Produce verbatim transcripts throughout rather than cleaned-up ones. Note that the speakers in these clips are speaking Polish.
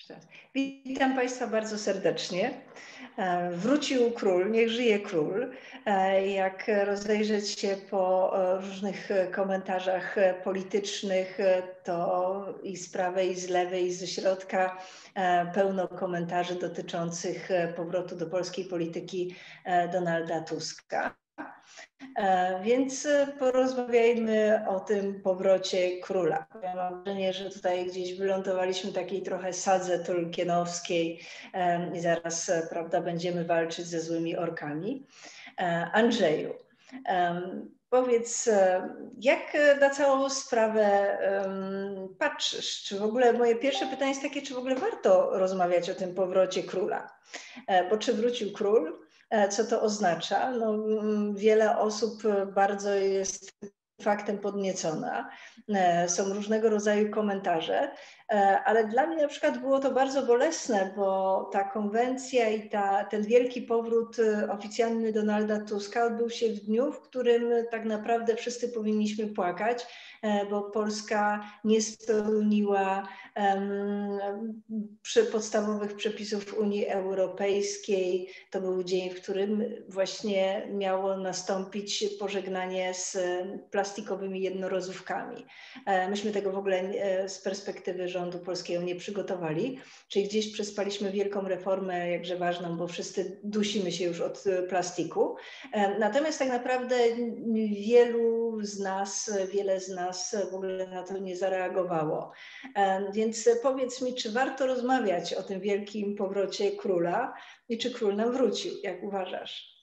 Witam Państwa bardzo serdecznie. Wrócił król, niech żyje król. Jak rozejrzeć się po różnych komentarzach politycznych, to i z prawej, i z lewej, i ze środka pełno komentarzy dotyczących powrotu do polskiej polityki Donalda Tuska. Więc porozmawiajmy o tym powrocie króla. Ja mam wrażenie, że tutaj gdzieś wylądowaliśmy takiej trochę sadze tolkienowskiej i zaraz, prawda, będziemy walczyć ze złymi orkami. Andrzeju, powiedz, jak na całą sprawę patrzysz? Czy w ogóle, moje pierwsze pytanie jest takie, czy w ogóle warto rozmawiać o tym powrocie króla? Bo czy wrócił król? Co to oznacza? No, wiele osób bardzo jest faktem podniecona. Są różnego rodzaju komentarze, ale dla mnie na przykład było to bardzo bolesne, bo ta konwencja i ta, ten wielki powrót oficjalny Donalda Tuska odbył się w dniu, w którym tak naprawdę wszyscy powinniśmy płakać, bo Polska nie spełniła um, przy podstawowych przepisów Unii Europejskiej. To był dzień, w którym właśnie miało nastąpić pożegnanie z plastikowymi jednorazówkami. Myśmy tego w ogóle z perspektywy rządu polskiego nie przygotowali, czyli gdzieś przespaliśmy wielką reformę, jakże ważną, bo wszyscy dusimy się już od plastiku. Natomiast tak naprawdę wielu z nas, wiele z nas w ogóle na to nie zareagowało. Więc powiedz mi, czy warto rozmawiać o tym wielkim powrocie króla i czy król nam wrócił? Jak uważasz?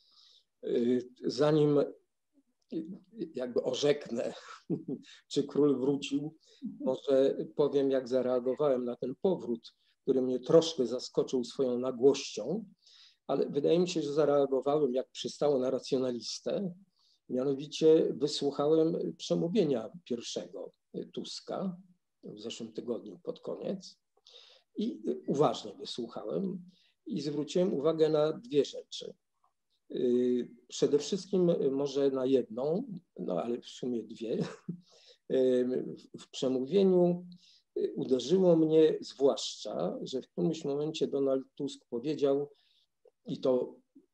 Zanim jakby orzeknę, czy król wrócił, może powiem, jak zareagowałem na ten powrót, który mnie troszkę zaskoczył swoją nagłością, ale wydaje mi się, że zareagowałem, jak przystało na racjonalistę. Mianowicie wysłuchałem przemówienia pierwszego Tuska w zeszłym tygodniu pod koniec i uważnie wysłuchałem i zwróciłem uwagę na dwie rzeczy. Przede wszystkim może na jedną, no ale w sumie dwie. W przemówieniu uderzyło mnie zwłaszcza, że w którymś momencie Donald Tusk powiedział, i to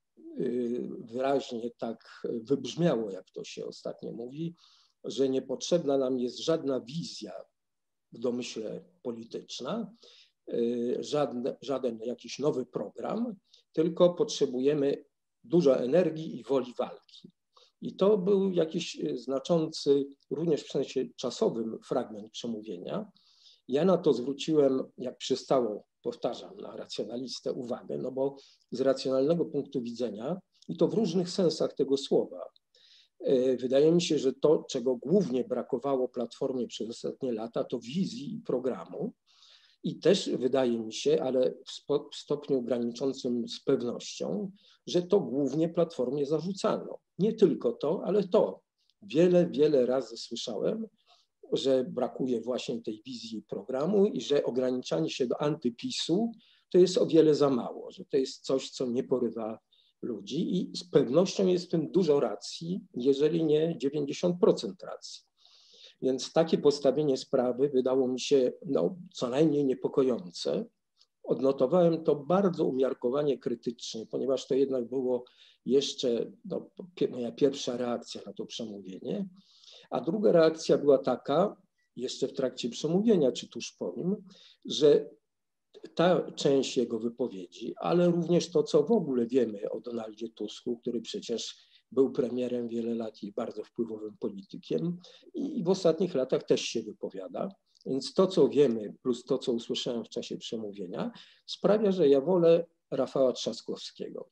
wyraźnie tak wybrzmiało, jak to się ostatnio mówi, że niepotrzebna nam jest żadna wizja w domyśle polityczna, żaden, żaden jakiś nowy program, tylko potrzebujemy dużo energii i woli walki. I to był jakiś znaczący, również w sensie czasowym, fragment przemówienia. Ja na to zwróciłem, jak przystało, powtarzam, na racjonalistę uwagę, no bo z racjonalnego punktu widzenia, i to w różnych sensach tego słowa, wydaje mi się, że to, czego głównie brakowało Platformie przez ostatnie lata, to wizji i programu. I też wydaje mi się, ale w stopniu graniczącym z pewnością, że to głównie Platformie zarzucano. Nie tylko to, ale to. Wiele, wiele razy słyszałem, że brakuje właśnie tej wizji programu i że ograniczanie się do antypisu to jest o wiele za mało, że to jest coś, co nie porywa ludzi i z pewnością jest w tym dużo racji, jeżeli nie dziewięćdziesiąt procent racji. Więc takie postawienie sprawy wydało mi się no, co najmniej niepokojące. Odnotowałem to bardzo umiarkowanie krytycznie, ponieważ to jednak było jeszcze no, moja pierwsza reakcja na to przemówienie. A druga reakcja była taka, jeszcze w trakcie przemówienia, czy tuż po nim, że ta część jego wypowiedzi, ale również to, co w ogóle wiemy o Donaldzie Tusku, który przecież był premierem wiele lat i bardzo wpływowym politykiem i w ostatnich latach też się wypowiada. Więc to, co wiemy, plus to, co usłyszałem w czasie przemówienia, sprawia, że ja wolę Rafała Trzaskowskiego.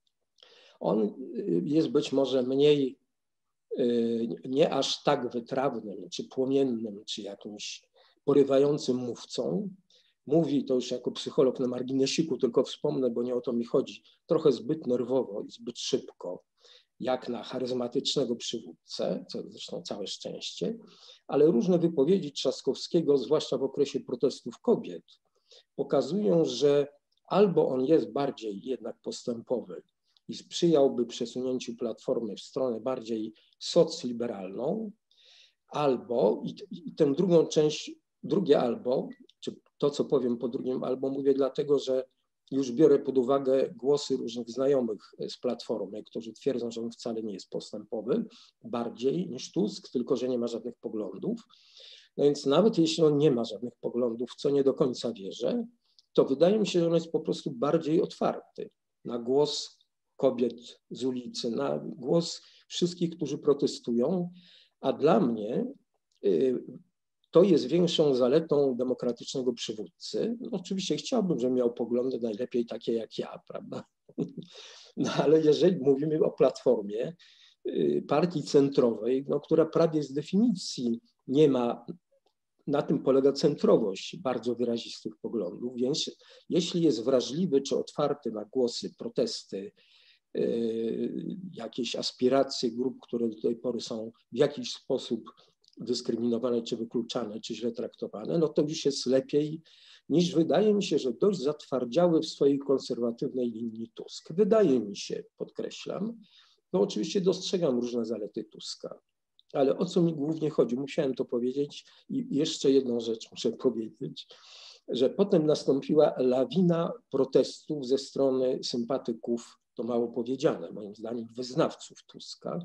On jest być może mniej, nie aż tak wytrawnym, czy płomiennym, czy jakimś porywającym mówcą. Mówi, to już jako psycholog na marginesiku, tylko wspomnę, bo nie o to mi chodzi, trochę zbyt nerwowo i zbyt szybko, jak na charyzmatycznego przywódcę, co zresztą całe szczęście, ale różne wypowiedzi Trzaskowskiego, zwłaszcza w okresie protestów kobiet, pokazują, że albo on jest bardziej jednak postępowy i sprzyjałby przesunięciu Platformy w stronę bardziej socliberalną, albo, i, i tę drugą część, drugie albo, czy to, co powiem po drugim albumie, dlatego że już biorę pod uwagę głosy różnych znajomych z Platformy, którzy twierdzą, że on wcale nie jest postępowy, bardziej niż Tusk, tylko że nie ma żadnych poglądów. No więc nawet jeśli on nie ma żadnych poglądów, w co nie do końca wierzę, to wydaje mi się, że on jest po prostu bardziej otwarty na głos kobiet z ulicy, na głos wszystkich, którzy protestują, a dla mnie y, to jest większą zaletą demokratycznego przywódcy. No, oczywiście chciałbym, żeby miał poglądy najlepiej takie jak ja, prawda? No ale jeżeli mówimy o Platformie, y, partii centrowej, no, która prawie z definicji nie ma, na tym polega centrowość bardzo wyrazistych poglądów, więc jeśli jest wrażliwy czy otwarty na głosy, protesty, yy, jakieś aspiracje grup, które do tej pory są w jakiś sposób dyskryminowane, czy wykluczane, czy źle traktowane, no to już jest lepiej niż wydaje mi się, że dość zatwardziały w swojej konserwatywnej linii Tusk. Wydaje mi się, podkreślam, no oczywiście dostrzegam różne zalety Tuska. Ale o co mi głównie chodzi? Musiałem to powiedzieć i jeszcze jedną rzecz muszę powiedzieć, że potem nastąpiła lawina protestów ze strony sympatyków, to mało powiedziane, moim zdaniem, wyznawców Tuska.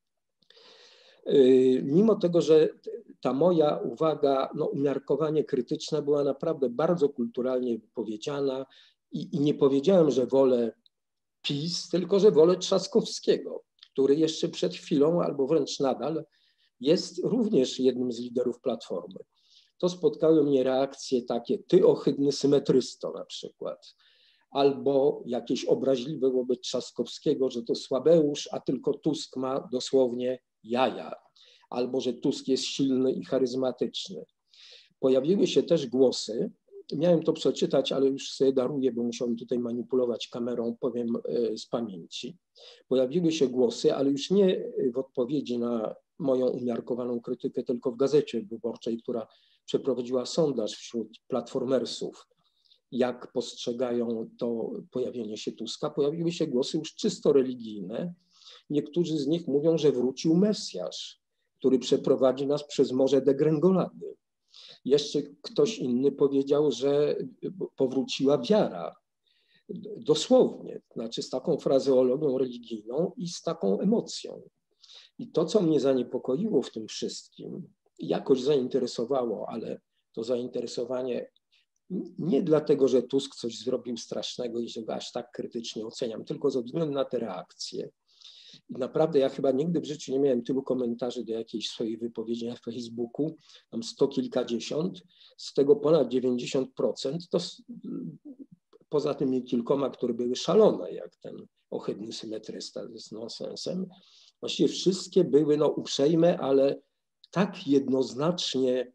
Mimo tego, że ta moja uwaga, no, umiarkowanie krytyczna była naprawdę bardzo kulturalnie wypowiedziana i, i nie powiedziałem, że wolę PiS, tylko że wolę Trzaskowskiego, który jeszcze przed chwilą, albo wręcz nadal, jest również jednym z liderów Platformy. To spotkały mnie reakcje takie, ty ohydny symetrysto na przykład, albo jakieś obraźliwe wobec Trzaskowskiego, że to słabeusz, a tylko Tusk ma dosłownie jaja, albo że Tusk jest silny i charyzmatyczny. Pojawiły się też głosy, miałem to przeczytać, ale już sobie daruję, bo musiałem tutaj manipulować kamerą, powiem z pamięci. Pojawiły się głosy, ale już nie w odpowiedzi na moją umiarkowaną krytykę, tylko w Gazecie Wyborczej, która przeprowadziła sondaż wśród platformersów, jak postrzegają to pojawienie się Tuska. Pojawiły się głosy już czysto religijne. Niektórzy z nich mówią, że wrócił Mesjasz, który przeprowadzi nas przez morze degrengolady. Jeszcze ktoś inny powiedział, że powróciła wiara. Dosłownie, znaczy z taką frazeologią religijną i z taką emocją. I to, co mnie zaniepokoiło w tym wszystkim, jakoś zainteresowało, ale to zainteresowanie nie dlatego, że Tusk coś zrobił strasznego i że go aż tak krytycznie oceniam, tylko ze względu na te reakcje. I naprawdę ja chyba nigdy w życiu nie miałem tylu komentarzy do jakiejś swojej wypowiedzi na Facebooku, tam sto kilkadziesiąt, z tego ponad dziewięćdziesiąt procent, to poza tymi kilkoma, które były szalone, jak ten ohydny symetrysta z nonsensem, właściwie wszystkie były no, uprzejme, ale tak jednoznacznie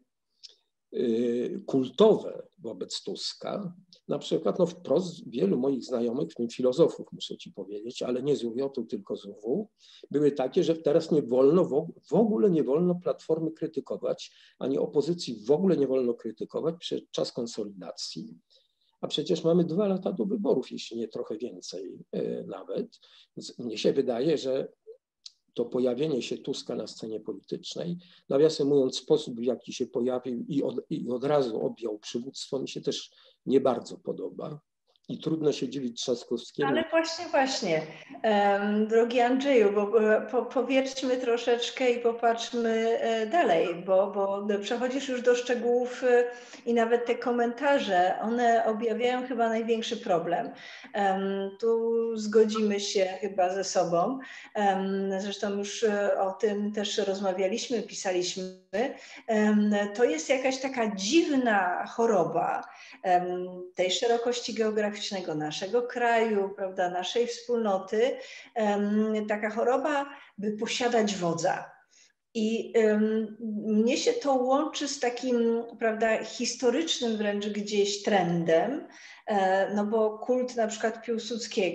y, kultowe wobec Tuska. Na przykład no, wprost wielu moich znajomych, w tym filozofów muszę ci powiedzieć, ale nie z U W O-tu, tylko z U W, były takie, że teraz nie wolno, w ogóle nie wolno Platformy krytykować, ani opozycji w ogóle nie wolno krytykować przez czas konsolidacji. A przecież mamy dwa lata do wyborów, jeśli nie trochę więcej y, nawet. Więc mnie się wydaje, że to pojawienie się Tuska na scenie politycznej, nawiasem mówiąc, sposób, w jaki się pojawił i od, i od razu objął przywództwo, mi się też nie bardzo podoba. I trudno się dziwić Trzaskowskiemu. Ale właśnie, właśnie, um, drogi Andrzeju, bo po, powierzchmy troszeczkę i popatrzmy dalej, bo, bo przechodzisz już do szczegółów i nawet te komentarze, one objawiają chyba największy problem. Um, tu zgodzimy się chyba ze sobą, um, zresztą już o tym też rozmawialiśmy, pisaliśmy. Um, to jest jakaś taka dziwna choroba um, tej szerokości geograficznego naszego kraju, prawda, naszej wspólnoty, um, taka choroba, by posiadać wodza. I um, mnie się to łączy z takim, prawda, historycznym wręcz gdzieś trendem, e, no bo kult na przykład Piłsudskiego,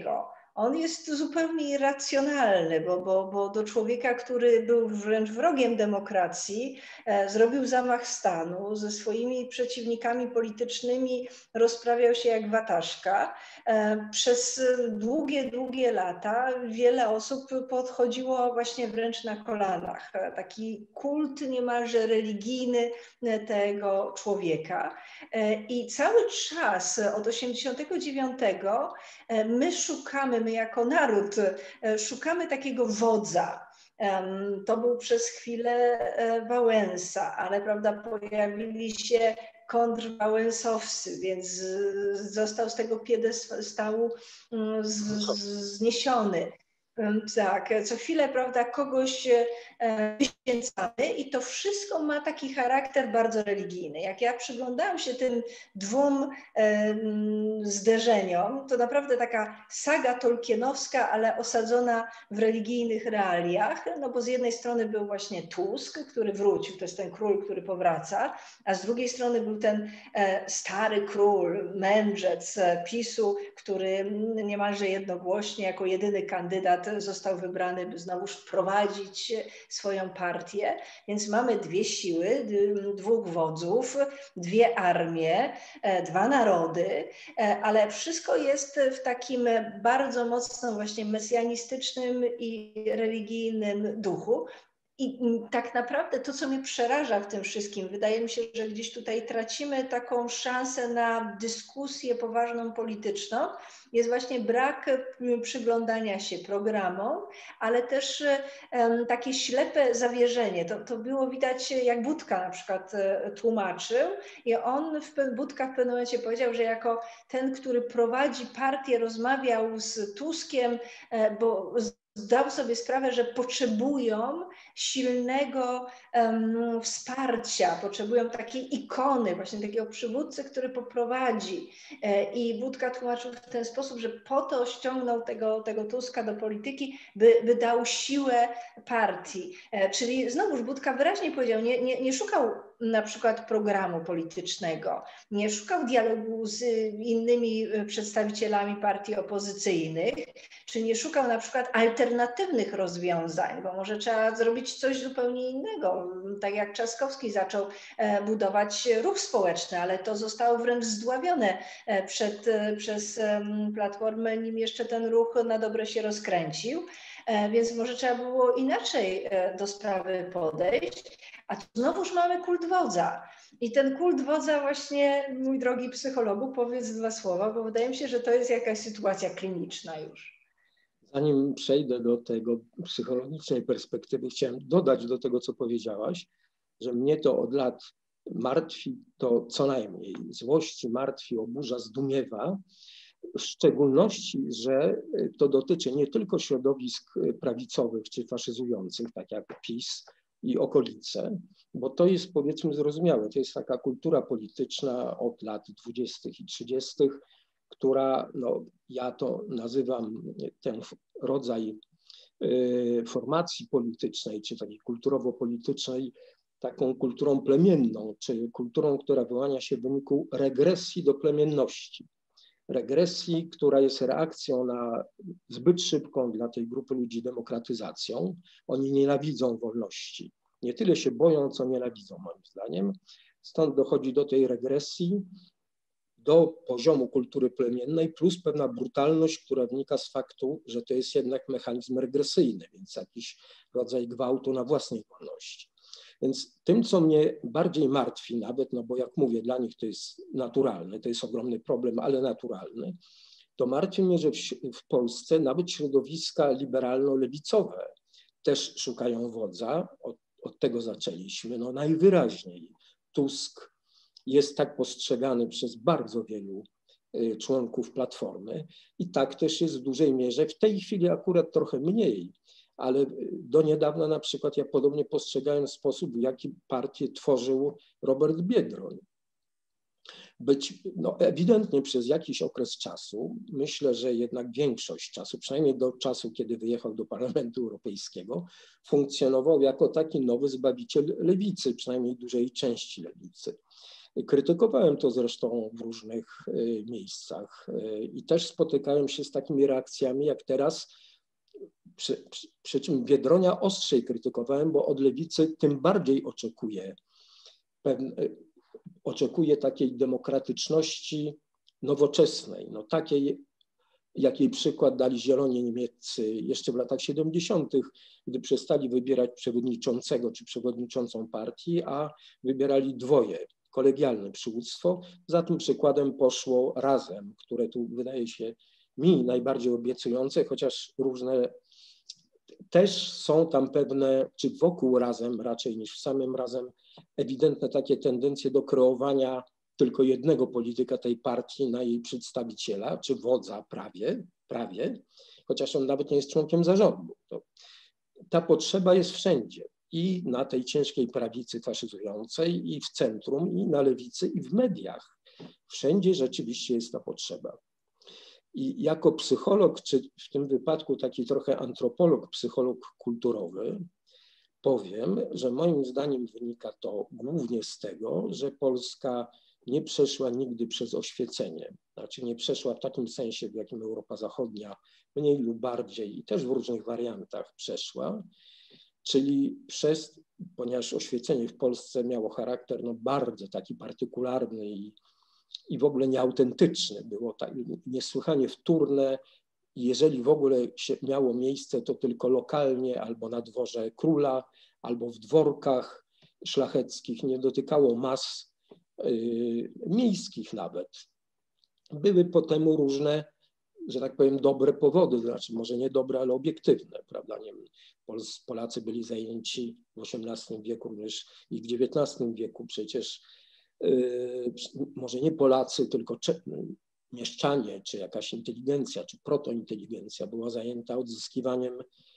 on jest zupełnie irracjonalny, bo, bo, bo do człowieka, który był wręcz wrogiem demokracji, e, zrobił zamach stanu, ze swoimi przeciwnikami politycznymi rozprawiał się jak wataszka. E, przez długie, długie lata wiele osób podchodziło właśnie wręcz na kolanach. Taki kult niemalże religijny tego człowieka. E, I cały czas od osiemdziesiątego dziewiątego my szukamy, my jako naród szukamy takiego wodza. To był przez chwilę Wałęsa, ale prawda, pojawili się kontrwałęsowscy, więc został z tego piedestału zniesiony. Tak, co chwilę, prawda, kogoś wyświęcamy i to wszystko ma taki charakter bardzo religijny. Jak ja przyglądałam się tym dwóm zderzeniom, to naprawdę taka saga tolkienowska, ale osadzona w religijnych realiach, no bo z jednej strony był właśnie Tusk, który wrócił, to jest ten król, który powraca, a z drugiej strony był ten stary król, mędrzec PiSu, który niemalże jednogłośnie jako jedyny kandydat został wybrany, by znowuż prowadzić swoją partię. Więc mamy dwie siły, dwóch wodzów, dwie armie, dwa narody, ale wszystko jest w takim bardzo mocno właśnie mesjanistycznym i religijnym duchu. I tak naprawdę to, co mnie przeraża w tym wszystkim, wydaje mi się, że gdzieś tutaj tracimy taką szansę na dyskusję poważną polityczną, jest właśnie brak przyglądania się programom, ale też um, takie ślepe zawierzenie. To, to było widać, jak Budka na przykład tłumaczył i on, w, Budka w pewnym momencie powiedział, że jako ten, który prowadzi partię, rozmawiał z Tuskiem, bo zdał sobie sprawę, że potrzebują silnego um, wsparcia, potrzebują takiej ikony, właśnie takiego przywódcy, który poprowadzi. E, I Budka tłumaczył w ten sposób, że po to ściągnął tego, tego Tuska do polityki, by, by dał siłę partii. E, czyli znowuż Budka wyraźnie powiedział, nie, nie, nie szukał na przykład programu politycznego, nie szukał dialogu z innymi przedstawicielami partii opozycyjnych, czy nie szukał na przykład alternatywnych rozwiązań, bo może trzeba zrobić coś zupełnie innego. Tak jak Trzaskowski zaczął budować ruch społeczny, ale to zostało wręcz zdławione przed, przez Platformę, nim jeszcze ten ruch na dobre się rozkręcił. Więc może trzeba było inaczej do sprawy podejść. A tu znowuż mamy kult wodza. I ten kult wodza właśnie, mój drogi psychologu, powiedz dwa słowa, bo wydaje mi się, że to jest jakaś sytuacja kliniczna już. Zanim przejdę do tego psychologicznej perspektywy, chciałem dodać do tego, co powiedziałaś, że mnie to od lat martwi, to co najmniej złości, martwi, oburza, zdumiewa, w szczególności, że to dotyczy nie tylko środowisk prawicowych czy faszyzujących, tak jak PiS i okolice, bo to jest, powiedzmy, zrozumiałe. To jest taka kultura polityczna od lat dwudziestych i trzydziestych, która, no, ja to nazywam ten rodzaj y, formacji politycznej, czy takiej kulturowo-politycznej, taką kulturą plemienną, czy kulturą, która wyłania się w wyniku regresji do plemienności. Regresji, która jest reakcją na zbyt szybką dla tej grupy ludzi demokratyzacją. Oni nienawidzą wolności. Nie tyle się boją, co nienawidzą, moim zdaniem. Stąd dochodzi do tej regresji, do poziomu kultury plemiennej, plus pewna brutalność, która wynika z faktu, że to jest jednak mechanizm regresyjny, więc jakiś rodzaj gwałtu na własnej wolności. Więc tym, co mnie bardziej martwi nawet, no bo jak mówię, dla nich to jest naturalne, to jest ogromny problem, ale naturalny, to martwi mnie, że w, w Polsce nawet środowiska liberalno-lewicowe też szukają wodza. Od, od tego zaczęliśmy. No najwyraźniej Tusk jest tak postrzegany przez bardzo wielu członków Platformy i tak też jest w dużej mierze, w tej chwili akurat trochę mniej, ale do niedawna na przykład ja podobnie postrzegałem sposób, w jaki partię tworzył Robert Biedroń. Być, no ewidentnie przez jakiś okres czasu, myślę, że jednak większość czasu, przynajmniej do czasu, kiedy wyjechał do Parlamentu Europejskiego, funkcjonował jako taki nowy zbawiciel lewicy, przynajmniej dużej części lewicy. Krytykowałem to zresztą w różnych miejscach i też spotykałem się z takimi reakcjami jak teraz, przy, przy, przy czym Biedronia ostrzej krytykowałem, bo od lewicy tym bardziej oczekuje, pewne, oczekuje takiej demokratyczności nowoczesnej, no takiej, jakiej przykład dali Zieloni niemieccy jeszcze w latach siedemdziesiątych, gdy przestali wybierać przewodniczącego czy przewodniczącą partii, a wybierali dwoje, kolegialne przywództwo. Za tym przykładem poszło Razem, które tu wydaje się mi najbardziej obiecujące, chociaż różne też są tam pewne, czy wokół Razem raczej niż w samym Razem, ewidentne takie tendencje do kreowania tylko jednego polityka tej partii na jej przedstawiciela, czy wodza prawie, prawie, chociaż on nawet nie jest członkiem zarządu. To, ta potrzeba jest wszędzie i na tej ciężkiej prawicy faszyzującej, i w centrum, i na lewicy, i w mediach. Wszędzie rzeczywiście jest ta potrzeba. I jako psycholog, czy w tym wypadku taki trochę antropolog, psycholog kulturowy, powiem, że moim zdaniem wynika to głównie z tego, że Polska nie przeszła nigdy przez oświecenie. Znaczy nie przeszła w takim sensie, w jakim Europa Zachodnia mniej lub bardziej i też w różnych wariantach przeszła, czyli przez, ponieważ oświecenie w Polsce miało charakter no, bardzo taki partykularny i, i w ogóle nieautentyczny, było tak, niesłychanie wtórne. Jeżeli w ogóle się miało miejsce, to tylko lokalnie albo na dworze króla, albo w dworkach szlacheckich, nie dotykało mas y, miejskich nawet. Były po temu różne, że tak powiem, dobre powody, znaczy może nie dobre, ale obiektywne, prawda? Nie wiem, Polacy byli zajęci w osiemnastym wieku również i w dziewiętnastym wieku przecież, y, może nie Polacy, tylko mieszczanie, czy jakaś inteligencja, czy protointeligencja była zajęta odzyskiwaniem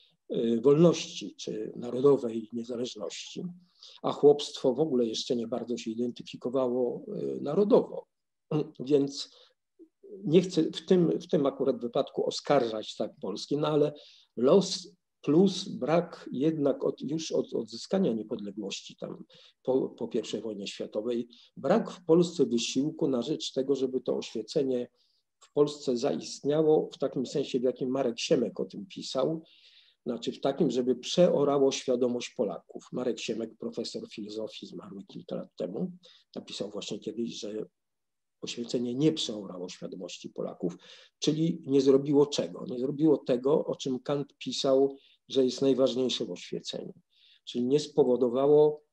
wolności, czy narodowej niezależności, a chłopstwo w ogóle jeszcze nie bardzo się identyfikowało narodowo. Więc nie chcę w tym, w tym akurat wypadku oskarżać tak Polski, no ale los plus brak jednak od, już od odzyskania niepodległości tam po, po pierwszej wojnie światowej, brak w Polsce wysiłku na rzecz tego, żeby to oświecenie w Polsce zaistniało w takim sensie, w jakim Marek Siemek o tym pisał, znaczy w takim, żeby przeorało świadomość Polaków. Marek Siemek, profesor filozofii, zmarły kilka lat temu, napisał właśnie kiedyś, że oświecenie nie przeorało świadomości Polaków, czyli nie zrobiło czego? Nie zrobiło tego, o czym Kant pisał, że jest najważniejsze w oświeceniu. Czyli nie spowodowało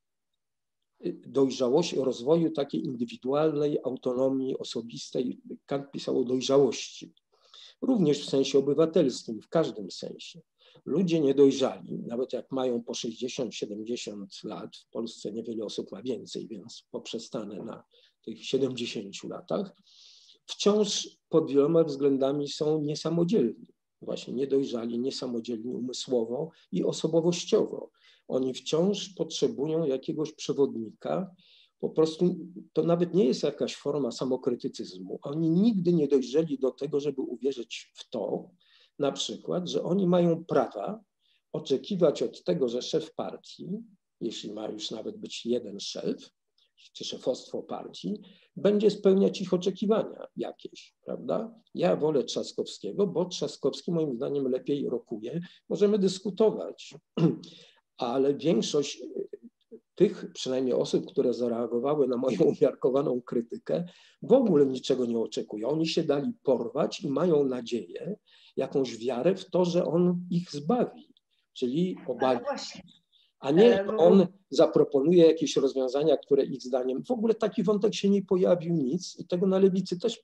dojrzałości, rozwoju takiej indywidualnej autonomii osobistej. Kant pisał o dojrzałości, również w sensie obywatelskim, w każdym sensie. Ludzie niedojrzali, nawet jak mają po sześćdziesiąt siedemdziesiąt lat, w Polsce niewiele osób ma więcej, więc poprzestanę na tych siedemdziesięciu latach, wciąż pod wieloma względami są niesamodzielni. Właśnie niedojrzali, niesamodzielni umysłowo i osobowościowo. Oni wciąż potrzebują jakiegoś przewodnika. Po prostu to nawet nie jest jakaś forma samokrytycyzmu. Oni nigdy nie dojrzeli do tego, żeby uwierzyć w to, na przykład, że oni mają prawa oczekiwać od tego, że szef partii, jeśli ma już nawet być jeden szef, czy szefostwo partii, będzie spełniać ich oczekiwania jakieś, prawda? Ja wolę Trzaskowskiego, bo Trzaskowski moim zdaniem lepiej rokuje. Możemy dyskutować, ale większość tych przynajmniej osób, które zareagowały na moją umiarkowaną krytykę, w ogóle niczego nie oczekują. Oni się dali porwać i mają nadzieję, jakąś wiarę w to, że on ich zbawi, czyli obali. A nie, że on zaproponuje jakieś rozwiązania, które ich zdaniem, w ogóle taki wątek się nie pojawił nic i tego na lewicy też,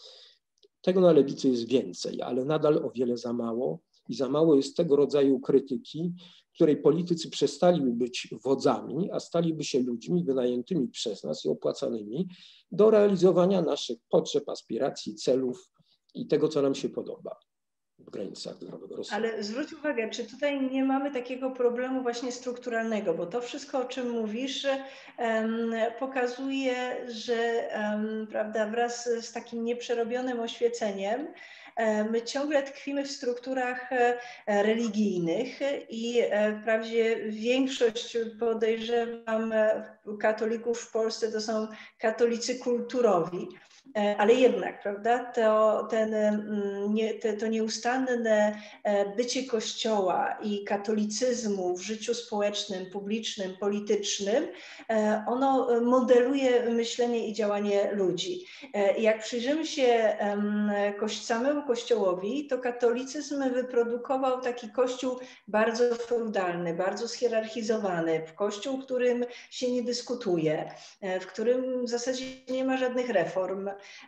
tego na lewicy jest więcej, ale nadal o wiele za mało i za mało jest tego rodzaju krytyki, w której politycy przestaliby być wodzami, a staliby się ludźmi wynajętymi przez nas i opłacanymi do realizowania naszych potrzeb, aspiracji, celów i tego, co nam się podoba w granicach zdrowego rozsądku. Ale zwróć uwagę, czy tutaj nie mamy takiego problemu właśnie strukturalnego, bo to wszystko, o czym mówisz, um, pokazuje, że um, prawda, wraz z takim nieprzerobionym oświeceniem my ciągle tkwimy w strukturach religijnych i wprawdzie większość, podejrzewam, katolików w Polsce to są katolicy kulturowi. Ale jednak, prawda, to, ten, nie, to nieustanne bycie Kościoła i katolicyzmu w życiu społecznym, publicznym, politycznym, ono modeluje myślenie i działanie ludzi. Jak przyjrzymy się samemu Kościołowi, to katolicyzm wyprodukował taki Kościół bardzo feudalny, bardzo schierarchizowany, Kościół, w którym się nie dyskutuje, w którym w zasadzie nie ma żadnych reform.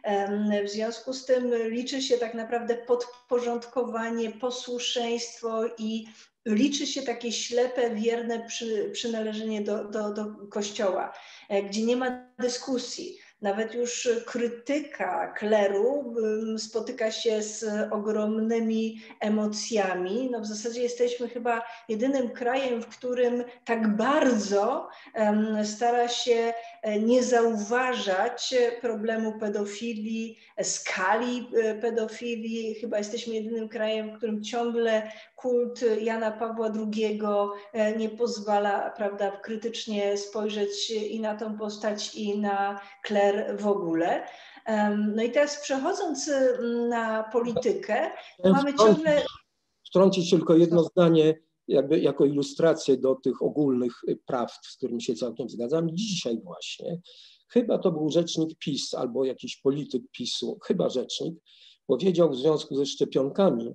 W związku z tym liczy się tak naprawdę podporządkowanie, posłuszeństwo i liczy się takie ślepe, wierne przy, przynależenie do, do, do Kościoła, gdzie nie ma dyskusji. Nawet już krytyka kleru spotyka się z ogromnymi emocjami. No w zasadzie jesteśmy chyba jedynym krajem, w którym tak bardzo stara się nie zauważać problemu pedofilii, skali pedofilii. Chyba jesteśmy jedynym krajem, w którym ciągle kult Jana Pawła drugiego nie pozwala, prawda, krytycznie spojrzeć i na tą postać, i na kler w ogóle. No i teraz przechodząc na politykę, mamy ciągle... Wtrącić tylko jedno zdanie, jakby jako ilustrację do tych ogólnych prawd, z którymi się całkiem zgadzam. Dzisiaj właśnie, chyba to był rzecznik PiS albo jakiś polityk PiSu, chyba rzecznik, powiedział w związku ze szczepionkami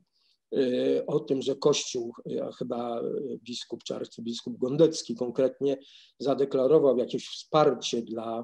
o tym, że Kościół, chyba biskup czy arcybiskup Gondecki konkretnie, zadeklarował jakieś wsparcie dla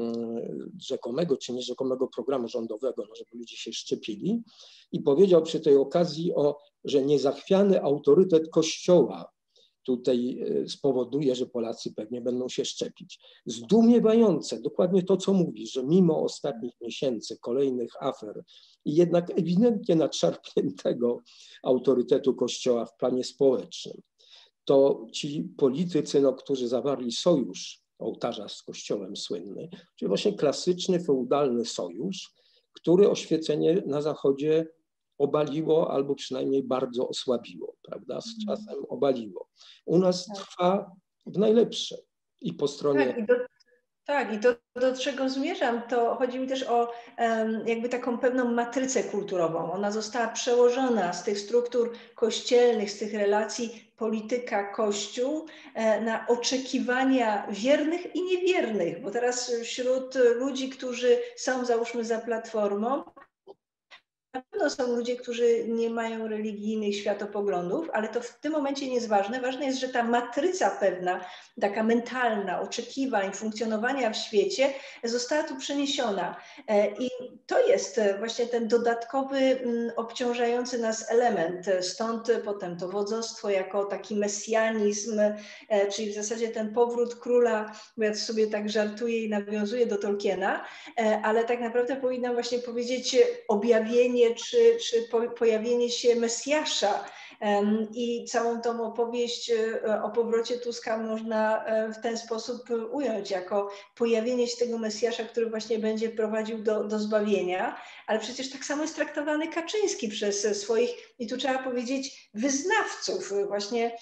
rzekomego czy nierzekomego programu rządowego, no, żeby ludzie się szczepili, i powiedział przy tej okazji, o, że niezachwiany autorytet Kościoła tutaj spowoduje, że Polacy pewnie będą się szczepić. Zdumiewające, dokładnie to, co mówisz, że mimo ostatnich miesięcy, kolejnych afer i jednak ewidentnie nadszarpniętego autorytetu Kościoła w planie społecznym, to ci politycy, no, którzy zawarli sojusz ołtarza z Kościołem słynny, czyli właśnie klasyczny, feudalny sojusz, który oświecenie na Zachodzie obaliło albo przynajmniej bardzo osłabiło, prawda? Z czasem obaliło. U nas trwa w najlepsze i po stronie... Tak, i do, tak, i to, do czego zmierzam, to chodzi mi też o um, jakby taką pewną matrycę kulturową. Ona została przełożona z tych struktur kościelnych, z tych relacji polityka-kościół na oczekiwania wiernych i niewiernych, bo teraz wśród ludzi, którzy są, załóżmy, za Platformą, na pewno są ludzie, którzy nie mają religijnych światopoglądów, ale to w tym momencie nie jest ważne. Ważne jest, że ta matryca pewna, taka mentalna, oczekiwań, funkcjonowania w świecie została tu przeniesiona. I to jest właśnie ten dodatkowy, obciążający nas element. Stąd potem to wodzostwo jako taki mesjanizm, czyli w zasadzie ten powrót króla, bo ja sobie tak żartuję i nawiązuję do Tolkiena, ale tak naprawdę powinnam właśnie powiedzieć objawienie czy, czy pojawienie się Mesjasza. I całą tą opowieść o powrocie Tuska można w ten sposób ująć, jako pojawienie się tego Mesjasza, który właśnie będzie prowadził do, do zbawienia. Ale przecież tak samo jest traktowany Kaczyński przez swoich, i tu trzeba powiedzieć, wyznawców. Właśnie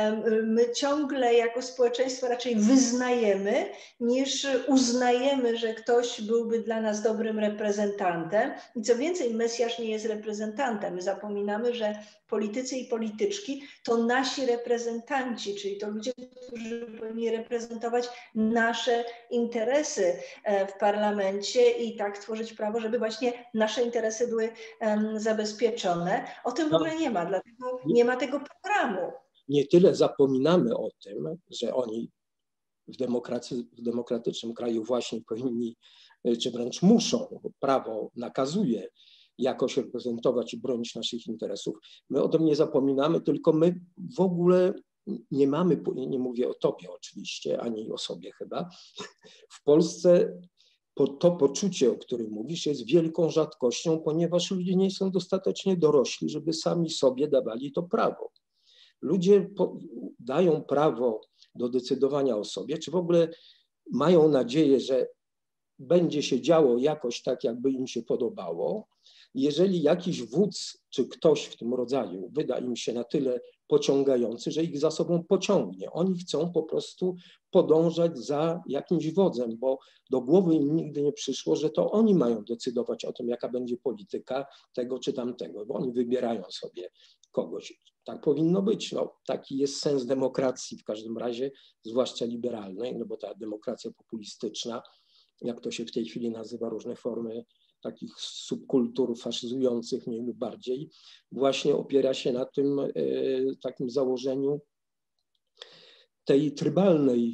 my ciągle jako społeczeństwo raczej wyznajemy, niż uznajemy, że ktoś byłby dla nas dobrym reprezentantem. I co więcej, Mesjasz nie jest reprezentantem. My zapominamy, że politycy i polityczki to nasi reprezentanci, czyli to ludzie, którzy powinni reprezentować nasze interesy w parlamencie i tak tworzyć prawo, żeby właśnie nasze interesy były um, zabezpieczone. O tym w ogóle nie ma, dlatego nie ma tego programu. Nie tyle zapominamy o tym, że oni w, demokracji, w demokratycznym kraju właśnie powinni, czy wręcz muszą, bo prawo nakazuje jakoś reprezentować i bronić naszych interesów. My o tym nie zapominamy, tylko my w ogóle nie mamy, nie mówię o tobie oczywiście, ani o sobie chyba, w Polsce to poczucie, o którym mówisz, jest wielką rzadkością, ponieważ ludzie nie są dostatecznie dorośli, żeby sami sobie dawali to prawo. Ludzie dają prawo do decydowania o sobie, czy w ogóle mają nadzieję, że będzie się działo jakoś tak, jakby im się podobało, jeżeli jakiś wódz czy ktoś w tym rodzaju wyda im się na tyle pociągający, że ich za sobą pociągnie. Oni chcą po prostu podążać za jakimś wodzem, bo do głowy im nigdy nie przyszło, że to oni mają decydować o tym, jaka będzie polityka tego czy tamtego, bo oni wybierają sobie kogoś. Tak powinno być. No, taki jest sens demokracji w każdym razie, zwłaszcza liberalnej, no bo ta demokracja populistyczna, jak to się w tej chwili nazywa, różne formy takich subkultur faszyzujących mniej lub bardziej, właśnie opiera się na tym e, takim założeniu tej trybalnej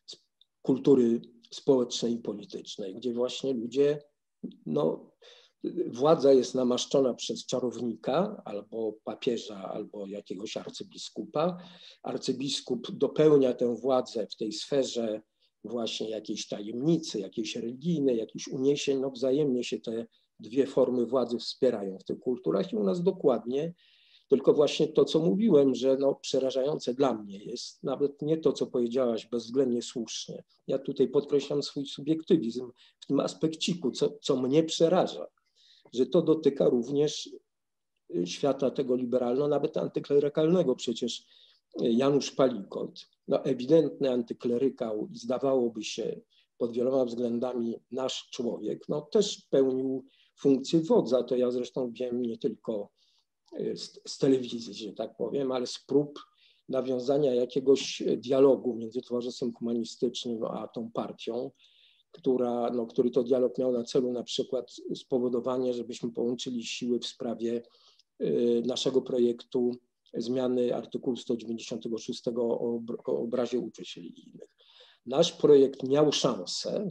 kultury społecznej i politycznej, gdzie właśnie ludzie, no, władza jest namaszczona przez czarownika albo papieża, albo jakiegoś arcybiskupa. Arcybiskup dopełnia tę władzę w tej sferze właśnie jakiejś tajemnicy, jakiejś religijnej, jakichś uniesień. No wzajemnie się te dwie formy władzy wspierają w tych kulturach i u nas dokładnie. Tylko właśnie to, co mówiłem, że no przerażające dla mnie jest nawet nie to, co powiedziałaś bezwzględnie słusznie. Ja tutaj podkreślam swój subiektywizm w tym aspekciku, co, co mnie przeraża, że to dotyka również świata tego liberalno, nawet antyklerykalnego. Przecież Janusz Palikot, no ewidentny antyklerykał, zdawałoby się pod wieloma względami nasz człowiek, no też pełnił funkcję wodza. To ja zresztą wiem nie tylko z, z telewizji, że tak powiem, ale z prób nawiązania jakiegoś dialogu między Towarzystwem Humanistycznym a tą partią, która, no, który to dialog miał na celu na przykład spowodowanie, żebyśmy połączyli siły w sprawie y, naszego projektu zmiany artykułu sto dziewięćdziesiątego szóstego o, o obrazie uczuć religijnych. Nasz projekt miał szansę,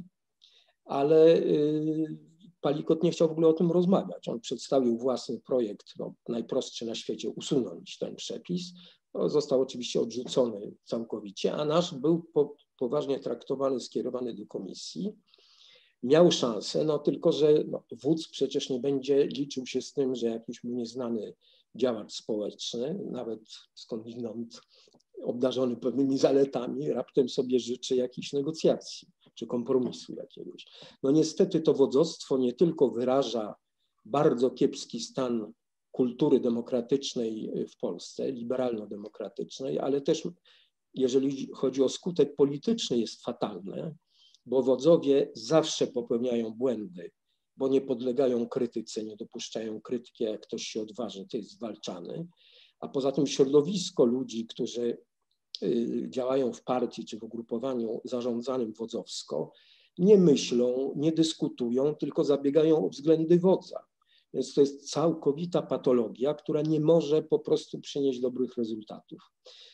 ale y, Palikot nie chciał w ogóle o tym rozmawiać. On przedstawił własny projekt, no, najprostszy na świecie, usunąć ten przepis. No, został oczywiście odrzucony całkowicie, a nasz był po, poważnie traktowany, skierowany do komisji. Miał szansę, no tylko że no, wódz przecież nie będzie liczył się z tym, że jakiś mu nieznany działacz społeczny, nawet skądinąd obdarzony pewnymi zaletami, raptem sobie życzy jakichś negocjacji czy kompromisu jakiegoś. No niestety to wodzostwo nie tylko wyraża bardzo kiepski stan kultury demokratycznej w Polsce, liberalno-demokratycznej, ale też jeżeli chodzi o skutek polityczny jest fatalne, bo wodzowie zawsze popełniają błędy, bo nie podlegają krytyce, nie dopuszczają krytyki, jak ktoś się odważy, to jest zwalczany. A poza tym środowisko ludzi, którzy działają w partii czy w ugrupowaniu zarządzanym wodzowsko, nie myślą, nie dyskutują, tylko zabiegają o względy wodza. Więc to jest całkowita patologia, która nie może po prostu przynieść dobrych rezultatów.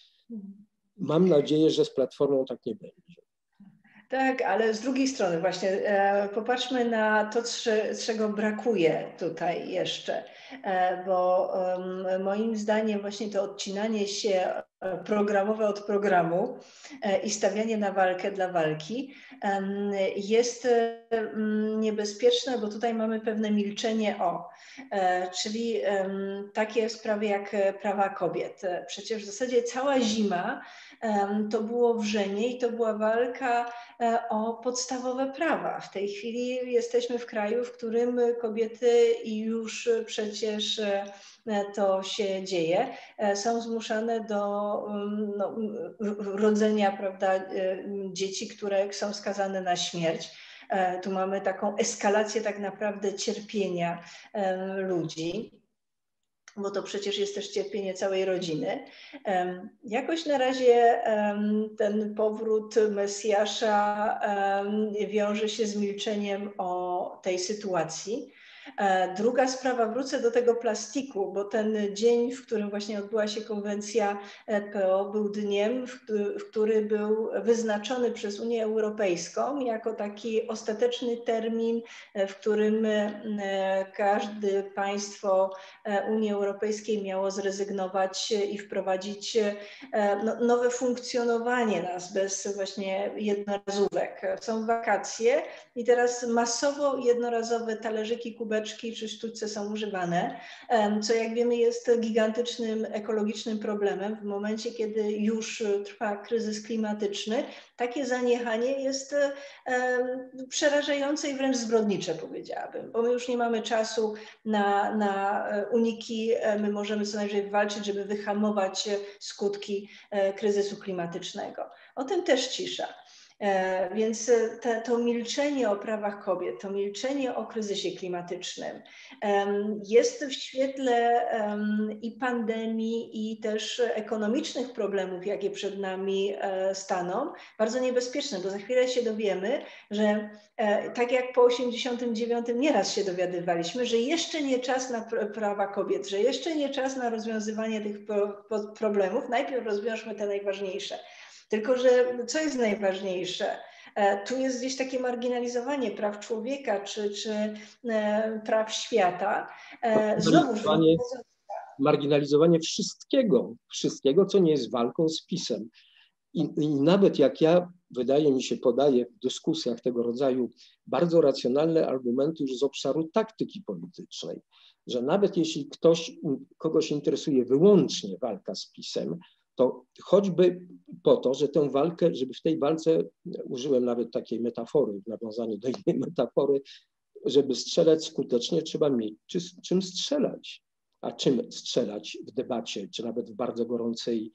Mam nadzieję, że z Platformą tak nie będzie. Tak, ale z drugiej strony właśnie e, popatrzmy na to, czego brakuje tutaj jeszcze, e, bo e, moim zdaniem właśnie to odcinanie się programowe od programu e, i stawianie na walkę dla walki e, jest e, niebezpieczne, bo tutaj mamy pewne milczenie o, e, czyli e, takie sprawy jak prawa kobiet. Przecież w zasadzie cała zima to było wrzenie i to była walka o podstawowe prawa. W tej chwili jesteśmy w kraju, w którym kobiety i już przecież to się dzieje, są zmuszane do no, rodzenia, prawda, dzieci, które są skazane na śmierć. Tu mamy taką eskalację tak naprawdę cierpienia ludzi, bo to przecież jest też cierpienie całej rodziny. Jakoś na razie ten powrót Mesjasza wiąże się z milczeniem o tej sytuacji. Druga sprawa, wrócę do tego plastiku, bo ten dzień, w którym właśnie odbyła się konwencja P O, był dniem, który był wyznaczony przez Unię Europejską jako taki ostateczny termin, w którym każde państwo Unii Europejskiej miało zrezygnować i wprowadzić no, nowe funkcjonowanie nas bez właśnie jednorazówek. Są wakacje i teraz masowo jednorazowe talerzyki, kubeczki woreczki czy sztućce są używane, co jak wiemy jest gigantycznym ekologicznym problemem. W momencie, kiedy już trwa kryzys klimatyczny, takie zaniechanie jest przerażające i wręcz zbrodnicze, powiedziałabym, bo my już nie mamy czasu na, na uniki, my możemy co najwyżej walczyć, żeby wyhamować skutki kryzysu klimatycznego. O tym też cisza. Więc te, to milczenie o prawach kobiet, to milczenie o kryzysie klimatycznym jest w świetle i pandemii, i też ekonomicznych problemów, jakie przed nami staną, bardzo niebezpieczne, bo za chwilę się dowiemy, że tak jak po osiemdziesiątym dziewiątym nieraz się dowiadywaliśmy, że jeszcze nie czas na prawa kobiet, że jeszcze nie czas na rozwiązywanie tych problemów, najpierw rozwiążmy te najważniejsze. Tylko że co jest najważniejsze? Tu jest gdzieś takie marginalizowanie praw człowieka czy, czy praw świata. Znowu marginalizowanie, marginalizowanie wszystkiego, wszystkiego, co nie jest walką z PiS-em. I, I nawet jak ja, wydaje mi się, podaję w dyskusjach tego rodzaju bardzo racjonalne argumenty już z obszaru taktyki politycznej, że nawet jeśli ktoś, kogoś interesuje wyłącznie walka z PiS-em, to choćby po to, że tę walkę, żeby w tej walce, użyłem nawet takiej metafory, w nawiązaniu do innej metafory, żeby strzelać skutecznie, trzeba mieć czy, czym strzelać. A czym strzelać w debacie, czy nawet w bardzo gorącej,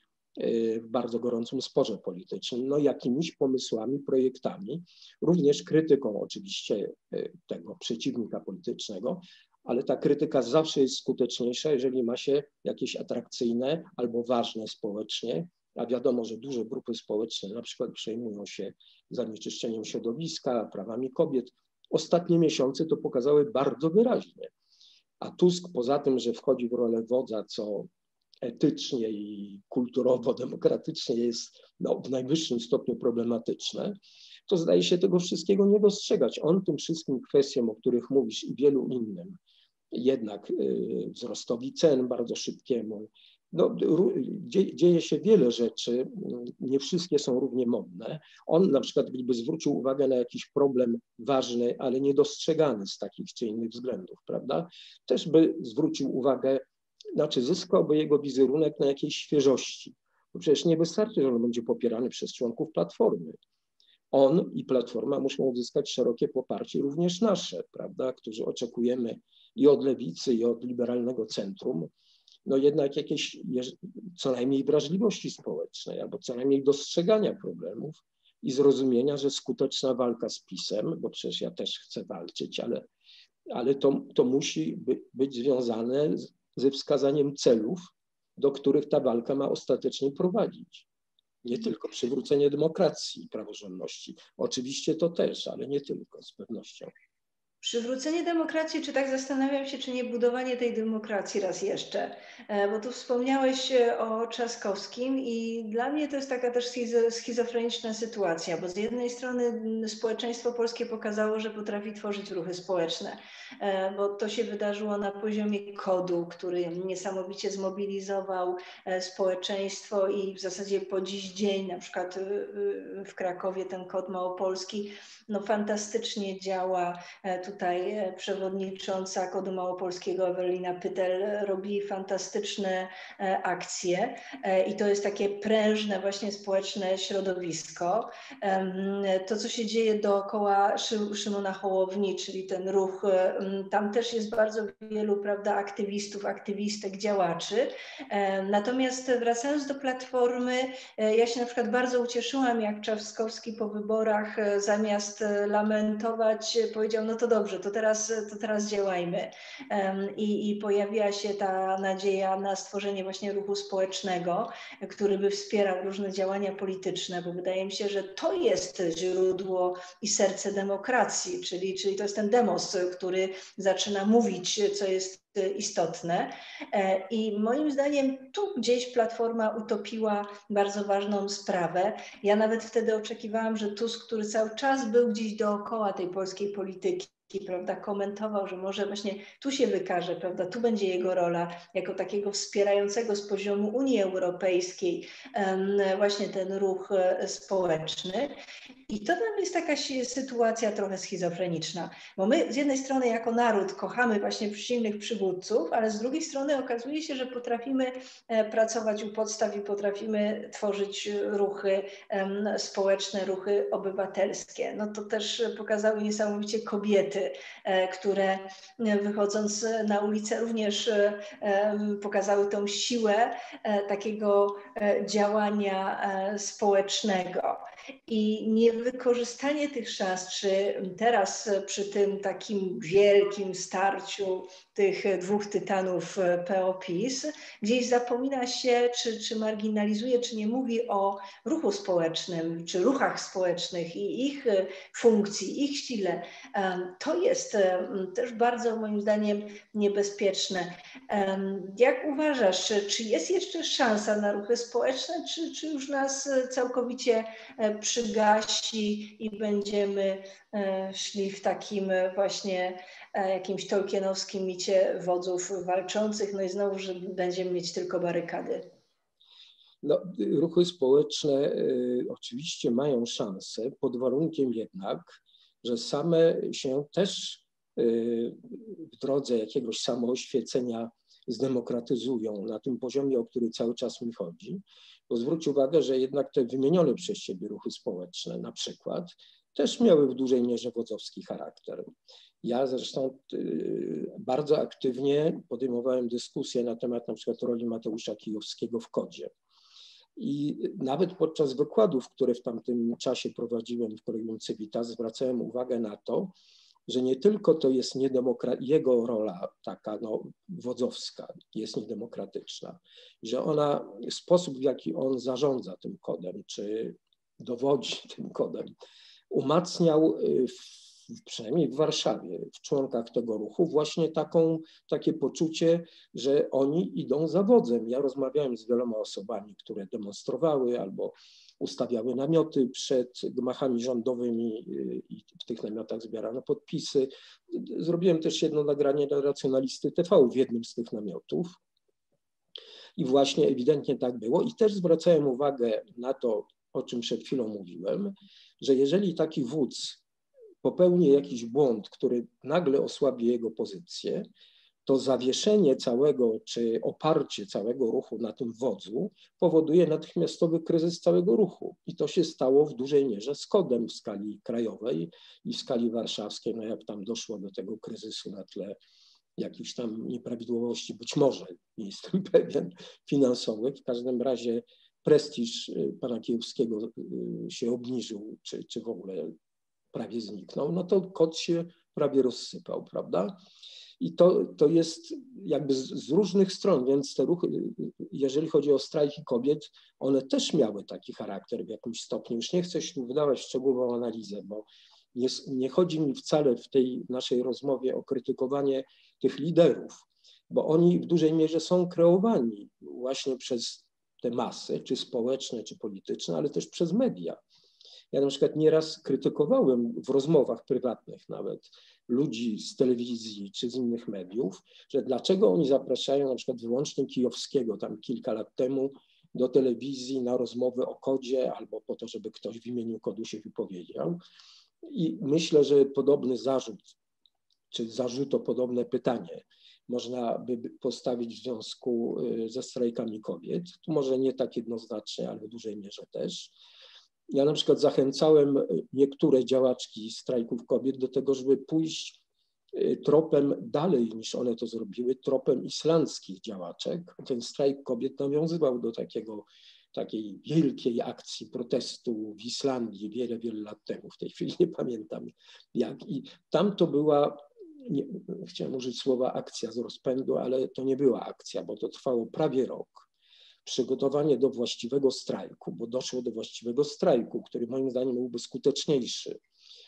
w bardzo gorącym sporze politycznym? No jakimiś pomysłami, projektami, również krytyką oczywiście tego przeciwnika politycznego, ale ta krytyka zawsze jest skuteczniejsza, jeżeli ma się jakieś atrakcyjne albo ważne społecznie, a wiadomo, że duże grupy społeczne na przykład przejmują się zanieczyszczeniem środowiska, prawami kobiet. Ostatnie miesiące to pokazały bardzo wyraźnie. A Tusk poza tym, że wchodzi w rolę wodza, co etycznie i kulturowo-demokratycznie jest no, w najwyższym stopniu problematyczne, to zdaje się tego wszystkiego nie dostrzegać. On tym wszystkim kwestiom, o których mówisz, i wielu innym, jednak y, wzrostowi cen bardzo szybkiemu, no, dzie, dzieje się wiele rzeczy, nie wszystkie są równie modne. On na przykład gdyby zwrócił uwagę na jakiś problem ważny, ale niedostrzegany z takich czy innych względów, prawda, też by zwrócił uwagę, znaczy zyskałby jego wizerunek na jakiejś świeżości. Bo przecież nie wystarczy, że on będzie popierany przez członków Platformy. On i Platforma muszą uzyskać szerokie poparcie, również nasze, prawda, którzy oczekujemy i od lewicy, i od liberalnego centrum, no jednak jakiejś co najmniej wrażliwości społecznej, albo co najmniej dostrzegania problemów i zrozumienia, że skuteczna walka z PiS-em, bo przecież ja też chcę walczyć, ale, ale to, to musi by, być związane z, ze wskazaniem celów, do których ta walka ma ostatecznie prowadzić. Nie tylko przywrócenie demokracji i praworządności. Oczywiście to też, ale nie tylko, z pewnością. Przywrócenie demokracji, czy tak zastanawiam się, czy nie budowanie tej demokracji raz jeszcze, bo tu wspomniałeś o Trzaskowskim i dla mnie to jest taka też schizofreniczna sytuacja, bo z jednej strony społeczeństwo polskie pokazało, że potrafi tworzyć ruchy społeczne, bo to się wydarzyło na poziomie kodu, który niesamowicie zmobilizował społeczeństwo i w zasadzie po dziś dzień, na przykład w Krakowie ten kod małopolski, no fantastycznie działa. Tutaj przewodnicząca Kodu Małopolskiego Ewelina Pytel robi fantastyczne akcje i to jest takie prężne właśnie społeczne środowisko. To, co się dzieje dookoła Szymona Hołowni, czyli ten ruch, tam też jest bardzo wielu, prawda, aktywistów, aktywistek, działaczy. Natomiast wracając do Platformy, ja się na przykład bardzo ucieszyłam, jak Trzaskowski po wyborach zamiast lamentować powiedział, no to dobrze, to teraz, to teraz działajmy. I, I pojawiła się ta nadzieja na stworzenie właśnie ruchu społecznego, który by wspierał różne działania polityczne, bo wydaje mi się, że to jest źródło i serce demokracji, czyli, czyli to jest ten demos, który zaczyna mówić, co jest istotne. I moim zdaniem tu gdzieś Platforma utopiła bardzo ważną sprawę. Ja nawet wtedy oczekiwałam, że Tusk, który cały czas był gdzieś dookoła tej polskiej polityki, prawda, komentował, że może właśnie tu się wykaże, prawda, tu będzie jego rola jako takiego wspierającego z poziomu Unii Europejskiej właśnie ten ruch społeczny. I to dla mnie jest taka sytuacja trochę schizofreniczna, bo my z jednej strony jako naród kochamy właśnie silnych przywódców, ale z drugiej strony okazuje się, że potrafimy pracować u podstaw i potrafimy tworzyć ruchy społeczne, ruchy obywatelskie. No to też pokazały niesamowicie kobiety, które wychodząc na ulicę również pokazały tą siłę takiego działania społecznego. I niewykorzystanie tych szans, czy teraz przy tym takim wielkim starciu tych dwóch tytanów P O PiS, gdzieś zapomina się, czy, czy marginalizuje, czy nie mówi o ruchu społecznym, czy ruchach społecznych i ich funkcji, ich sile. To jest też bardzo moim zdaniem niebezpieczne. Jak uważasz, czy jest jeszcze szansa na ruchy społeczne, czy, czy już nas całkowicie przygasi i będziemy szli w takim właśnie jakimś tolkienowskim micie wodzów walczących, no i znowu, że będziemy mieć tylko barykady? No, ruchy społeczne y, oczywiście mają szansę, pod warunkiem jednak, że same się też y, w drodze jakiegoś samooświecenia zdemokratyzują na tym poziomie, o który cały czas mi chodzi. Bo zwróć uwagę, że jednak te wymienione przez ciebie ruchy społeczne na przykład też miały w dużej mierze wodzowski charakter. Ja zresztą y, bardzo aktywnie podejmowałem dyskusję na temat na przykład roli Mateusza Kijowskiego w kodzie. I nawet podczas wykładów, które w tamtym czasie prowadziłem w Kolegium Civitas, zwracałem uwagę na to, że nie tylko to jest niedemokra- jego rola taka no, wodzowska jest niedemokratyczna, że ona, sposób w jaki on zarządza tym kodem, czy dowodzi tym kodem, umacniał w, przynajmniej w Warszawie, w członkach tego ruchu właśnie taką, takie poczucie, że oni idą za wodzem. Ja rozmawiałem z wieloma osobami, które demonstrowały albo ustawiały namioty przed gmachami rządowymi i w tych namiotach zbierano podpisy. Zrobiłem też jedno nagranie dla Racjonalisty T V w jednym z tych namiotów. I właśnie ewidentnie tak było. I też zwracałem uwagę na to, o czym przed chwilą mówiłem, że jeżeli taki wódz popełni jakiś błąd, który nagle osłabi jego pozycję, to zawieszenie całego, czy oparcie całego ruchu na tym wodzu powoduje natychmiastowy kryzys całego ruchu. I to się stało w dużej mierze z kodem w skali krajowej i w skali warszawskiej, no jak tam doszło do tego kryzysu na tle jakichś tam nieprawidłowości, być może, nie jestem pewien, finansowych. W każdym razie prestiż pana Kijowskiego się obniżył, czy, czy w ogóle prawie zniknął, no to kod się prawie rozsypał, prawda? I to, to jest jakby z, z różnych stron, więc te ruchy, jeżeli chodzi o strajki kobiet, one też miały taki charakter w jakimś stopniu. Już nie chcę się tu wydawać w szczegółową analizę, bo nie, nie chodzi mi wcale w tej naszej rozmowie o krytykowanie tych liderów, bo oni w dużej mierze są kreowani właśnie przez te masy, czy społeczne, czy polityczne, ale też przez media. Ja na przykład nieraz krytykowałem w rozmowach prywatnych nawet ludzi z telewizji czy z innych mediów, że dlaczego oni zapraszają na przykład wyłącznie Kijowskiego tam kilka lat temu do telewizji na rozmowę o kodzie albo po to, żeby ktoś w imieniu kodu się wypowiedział. I myślę, że podobny zarzut, czy zarzuto podobne pytanie można by postawić w związku ze strajkami kobiet. Tu może nie tak jednoznacznie, ale w dużej mierze też. Ja na przykład zachęcałem niektóre działaczki strajków kobiet do tego, żeby pójść tropem dalej niż one to zrobiły, tropem islandzkich działaczek. Ten strajk kobiet nawiązywał do takiego, takiej wielkiej akcji protestu w Islandii wiele, wiele lat temu. W tej chwili nie pamiętam jak. I tam to była, nie, chciałem użyć słowa akcja z rozpędu, ale to nie była akcja, bo to trwało prawie rok. Przygotowanie do właściwego strajku, bo doszło do właściwego strajku, który moim zdaniem byłby skuteczniejszy,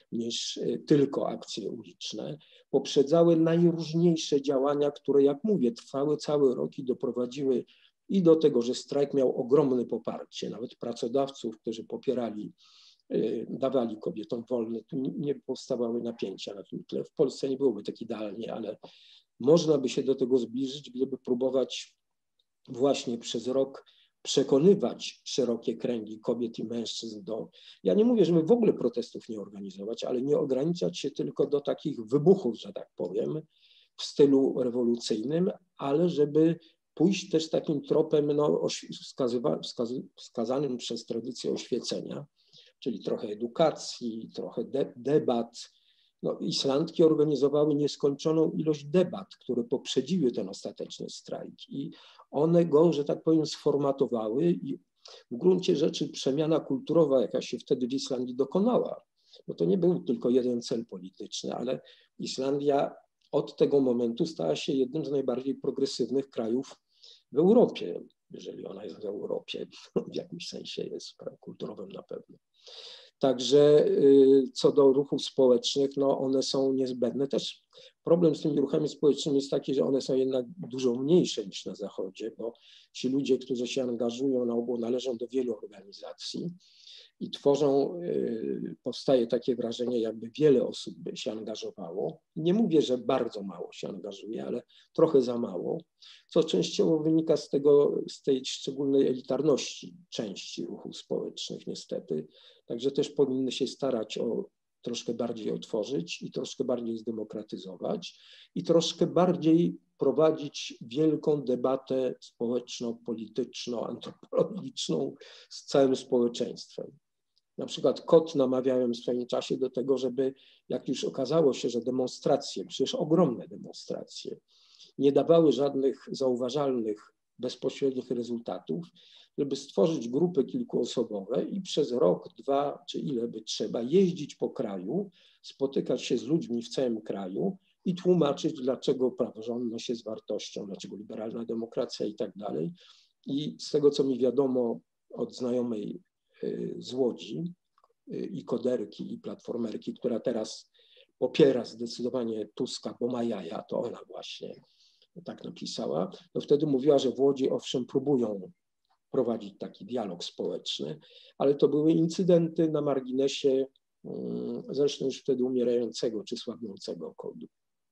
niż tylko akcje uliczne. Poprzedzały najróżniejsze działania, które, jak mówię, trwały cały rok i doprowadziły i do tego, że strajk miał ogromne poparcie, nawet pracodawców, którzy popierali, dawali kobietom wolne. Tu nie powstawały napięcia na tym tle. W Polsce nie byłoby tak idealnie, ale można by się do tego zbliżyć, gdyby próbować właśnie przez rok przekonywać szerokie kręgi kobiet i mężczyzn do... Ja nie mówię, żeby w ogóle protestów nie organizować, ale nie ograniczać się tylko do takich wybuchów, że tak powiem, w stylu rewolucyjnym, ale żeby pójść też takim tropem no, wskazywa, wskazy, wskazanym przez tradycję oświecenia, czyli trochę edukacji, trochę de, debat. No, Islandki organizowały nieskończoną ilość debat, które poprzedziły ten ostateczny strajk i one go, że tak powiem, sformatowały i w gruncie rzeczy przemiana kulturowa, jaka się wtedy w Islandii dokonała, bo to nie był tylko jeden cel polityczny, ale Islandia od tego momentu stała się jednym z najbardziej progresywnych krajów w Europie, jeżeli ona jest w Europie, w jakimś sensie jest kulturowym na pewno. Także co do ruchów społecznych, no one są niezbędne. Też problem z tymi ruchami społecznymi jest taki, że one są jednak dużo mniejsze niż na Zachodzie, bo ci ludzie, którzy się angażują na ogół, należą do wielu organizacji i tworzą, powstaje takie wrażenie, jakby wiele osób by się angażowało. Nie mówię, że bardzo mało się angażuje, ale trochę za mało, co częściowo wynika z tego, z tej szczególnej elitarności części ruchów społecznych niestety. Także też powinny się starać o troszkę bardziej otworzyć i troszkę bardziej zdemokratyzować i troszkę bardziej prowadzić wielką debatę społeczno-polityczno-antropologiczną z całym społeczeństwem. Na przykład Kot namawiałem w swoim czasie do tego, żeby jak już okazało się, że demonstracje, przecież ogromne demonstracje, nie dawały żadnych zauważalnych, bezpośrednich rezultatów, żeby stworzyć grupy kilkuosobowe i przez rok, dwa czy ile by trzeba jeździć po kraju, spotykać się z ludźmi w całym kraju i tłumaczyć, dlaczego praworządność jest wartością, dlaczego liberalna demokracja i tak dalej. I z tego, co mi wiadomo od znajomej z Łodzi i koderki, i platformerki, która teraz popiera zdecydowanie Tuska, bo ma jaja, to ona właśnie tak napisała, no wtedy mówiła, że w Łodzi owszem próbują prowadzić taki dialog społeczny, ale to były incydenty na marginesie zresztą już wtedy umierającego czy słabnącego Kodu.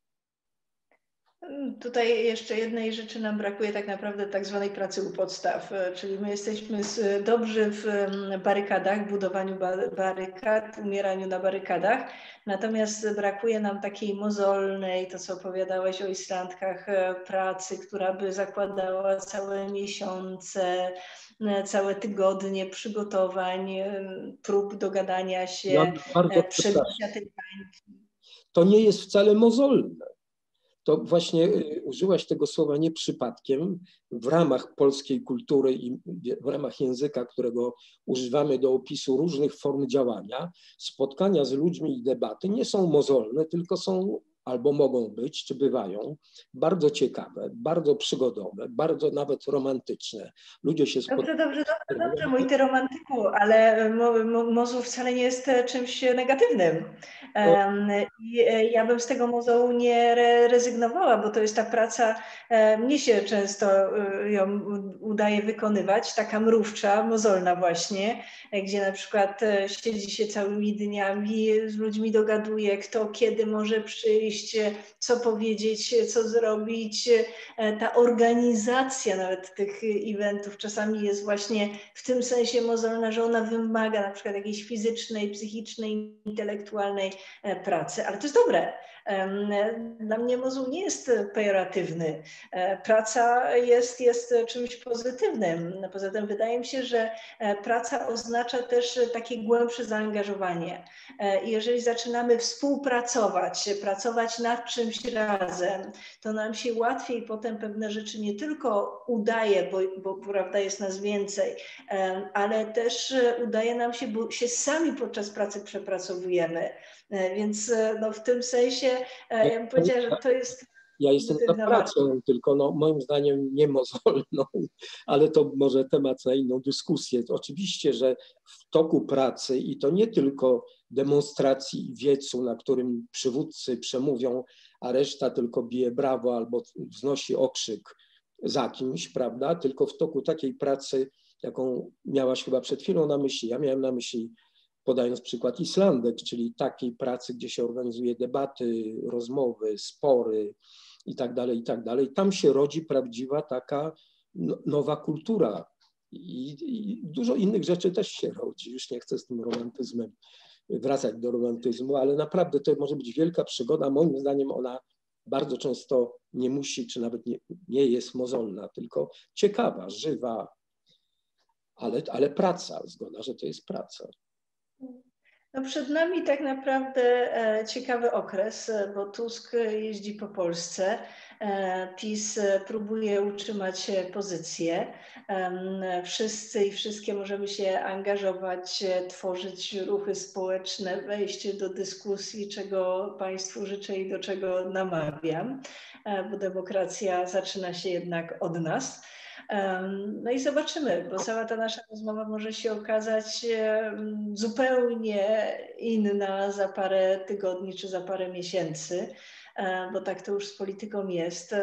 Tutaj jeszcze jednej rzeczy nam brakuje, tak naprawdę tak zwanej pracy u podstaw, czyli my jesteśmy dobrzy w barykadach, budowaniu barykad, umieraniu na barykadach, natomiast brakuje nam takiej mozolnej, to co opowiadałeś o Islandkach, pracy, która by zakładała całe miesiące, całe tygodnie przygotowań, prób dogadania się, ja bardzo przebicia tej bańki. To nie jest wcale mozolne. To właśnie użyłaś tego słowa nie przypadkiem w ramach polskiej kultury i w ramach języka, którego używamy do opisu różnych form działania. Spotkania z ludźmi i debaty nie są mozolne, tylko są albo mogą być, czy bywają, bardzo ciekawe, bardzo przygodowe, bardzo nawet romantyczne. Ludzie się spotykają. Dobrze, dobrze, dobrze, dobrze, mój ty romantyku, ale mo, mo, mozu wcale nie jest czymś negatywnym. Um, I ja bym z tego mozołu nie re, rezygnowała, bo to jest ta praca, mnie się często ją udaje wykonywać, taka mrówcza, mozolna właśnie, gdzie na przykład siedzi się całymi dniami, z ludźmi dogaduje, kto kiedy może przyjść, co powiedzieć, co zrobić. Ta organizacja nawet tych eventów czasami jest właśnie w tym sensie mozolna, że ona wymaga na przykład jakiejś fizycznej, psychicznej, intelektualnej pracy, ale to jest dobre. Dla mnie mozół nie jest pejoratywny. Praca jest, jest czymś pozytywnym. Poza tym wydaje mi się, że praca oznacza też takie głębsze zaangażowanie. I jeżeli zaczynamy współpracować, pracować nad czymś razem, to nam się łatwiej potem pewne rzeczy nie tylko udaje, bo, bo prawda jest nas więcej, ale też udaje nam się, bo się sami podczas pracy przepracowujemy. Więc no, w tym sensie ja bym powiedziała, że to jest Ja jestem za pracą, tylko no, moim zdaniem nie mozolną, ale to może temat na inną dyskusję. Oczywiście, że w toku pracy i to nie tylko demonstracji i wiecu, na którym przywódcy przemówią, a reszta tylko bije brawo albo wznosi okrzyk za kimś, prawda? Tylko w toku takiej pracy, jaką miałaś chyba przed chwilą na myśli, ja miałem na myśli, podając przykład Islandek, czyli takiej pracy, gdzie się organizuje debaty, rozmowy, spory i tak dalej, i tak dalej. Tam się rodzi prawdziwa taka nowa kultura i, i dużo innych rzeczy też się rodzi. Już nie chcę z tym romantyzmem wracać do romantyzmu, ale naprawdę to może być wielka przygoda. Moim zdaniem ona bardzo często nie musi, czy nawet nie, nie jest mozolna, tylko ciekawa, żywa, ale, ale praca, zgoda, że to jest praca. No przed nami tak naprawdę ciekawy okres, bo Tusk jeździ po Polsce. PiS próbuje utrzymać pozycję. Wszyscy i wszystkie możemy się angażować, tworzyć ruchy społeczne, wejść do dyskusji, czego Państwu życzę i do czego namawiam, bo demokracja zaczyna się jednak od nas. No i zobaczymy, bo cała ta nasza rozmowa może się okazać zupełnie inna za parę tygodni czy za parę miesięcy, bo tak to już z polityką jest.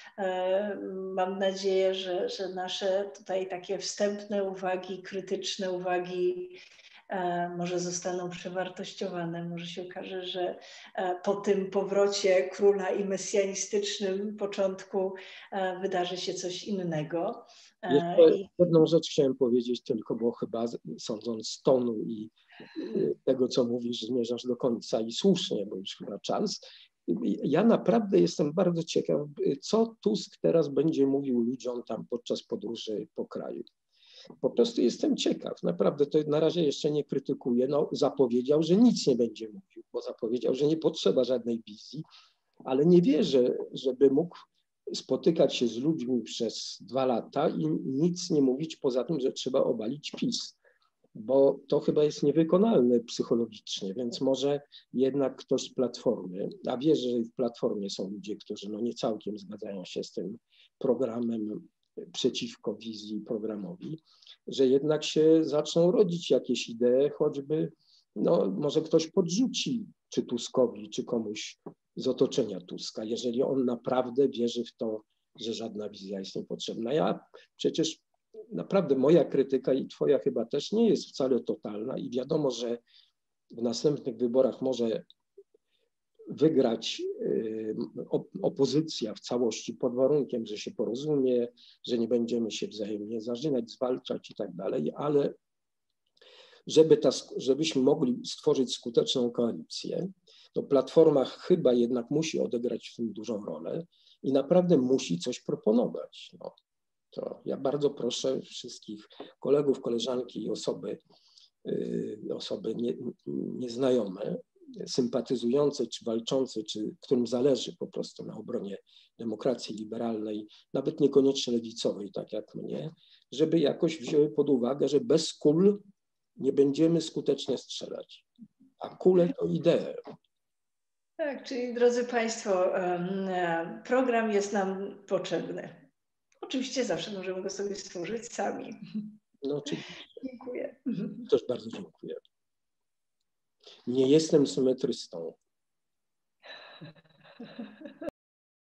Mam nadzieję, że, że nasze tutaj takie wstępne uwagi, krytyczne uwagi może zostaną przewartościowane. Może się okaże, że po tym powrocie króla i mesjanistycznym początku wydarzy się coś innego. Jeszcze jedną rzecz chciałem powiedzieć tylko, bo chyba sądząc z tonu i tego, co mówisz, zmierzasz do końca i słusznie, bo już chyba czas. Ja naprawdę jestem bardzo ciekaw, co Tusk teraz będzie mówił ludziom tam podczas podróży po kraju. Po prostu jestem ciekaw, naprawdę to na razie jeszcze nie krytykuję. No, zapowiedział, że nic nie będzie mówił, bo zapowiedział, że nie potrzeba żadnej wizji, ale nie wierzę, żeby mógł spotykać się z ludźmi przez dwa lata i nic nie mówić poza tym, że trzeba obalić PiS, bo to chyba jest niewykonalne psychologicznie, więc może jednak ktoś z Platformy, a wierzę, że w Platformie są ludzie, którzy no nie całkiem zgadzają się z tym programem przeciwko wizji programowi, że jednak się zaczną rodzić jakieś idee, choćby no, może ktoś podrzuci czy Tuskowi, czy komuś z otoczenia Tuska, jeżeli on naprawdę wierzy w to, że żadna wizja jest niepotrzebna. Ja przecież naprawdę moja krytyka i twoja chyba też nie jest wcale totalna i wiadomo, że w następnych wyborach może wygrać opozycja w całości pod warunkiem, że się porozumie, że nie będziemy się wzajemnie zarzynać, zwalczać i tak dalej, ale żeby ta, żebyśmy mogli stworzyć skuteczną koalicję, to Platforma chyba jednak musi odegrać w tym dużą rolę i naprawdę musi coś proponować. No, to ja bardzo proszę wszystkich kolegów, koleżanki i osoby, osoby nie, nieznajome, sympatyzujące czy walczące, czy którym zależy po prostu na obronie demokracji liberalnej, nawet niekoniecznie lewicowej, tak jak mnie, żeby jakoś wzięły pod uwagę, że bez kul nie będziemy skutecznie strzelać, a kule to idee. Tak, czyli drodzy Państwo, program jest nam potrzebny. Oczywiście zawsze możemy go sobie stworzyć sami. No oczywiście. Dziękuję. Też bardzo dziękuję. Nie jestem symetrystą.